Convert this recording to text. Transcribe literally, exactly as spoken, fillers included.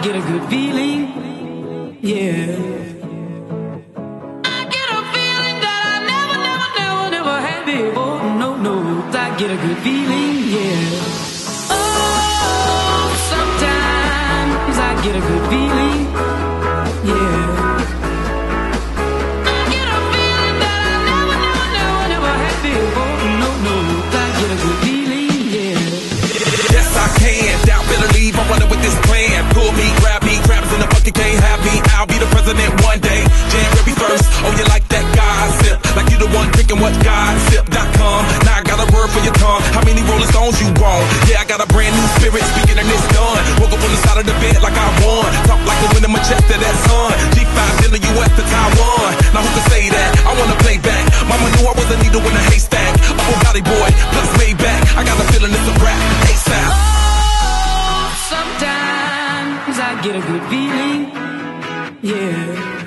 get a good feeling, yeah. I get a feeling that I never, never, never, never had before. No, no, I get a good feeling, yeah. Oh, sometimes I get a good feeling, yeah. I get a feeling that I never, never, never, never had before. No, no, I get a good feeling, yeah. Yes, I can. Doubt, better leave. I'm running with this plan. Pull me, grab me, crabs in the bucket, can't have me. I'll be the president one day. January first. Oh, you like that gossip? Like you the one drinking what gossip dot com. Now I got a word for your tongue. How many Rolling Stones you want? Yeah, I got a brand new spirit. Speaking and it's done. Woke up on the side of the bed like I won. Talk like the wind in my chest to that sun. G five in the U S to Taiwan. Now who can say that? I wanna play back. Mama knew I was a needle in a haystack. A Bugatti boy, plus way back. I got a feeling it's a rap. ASAP. Sometimes I get a good feeling, yeah.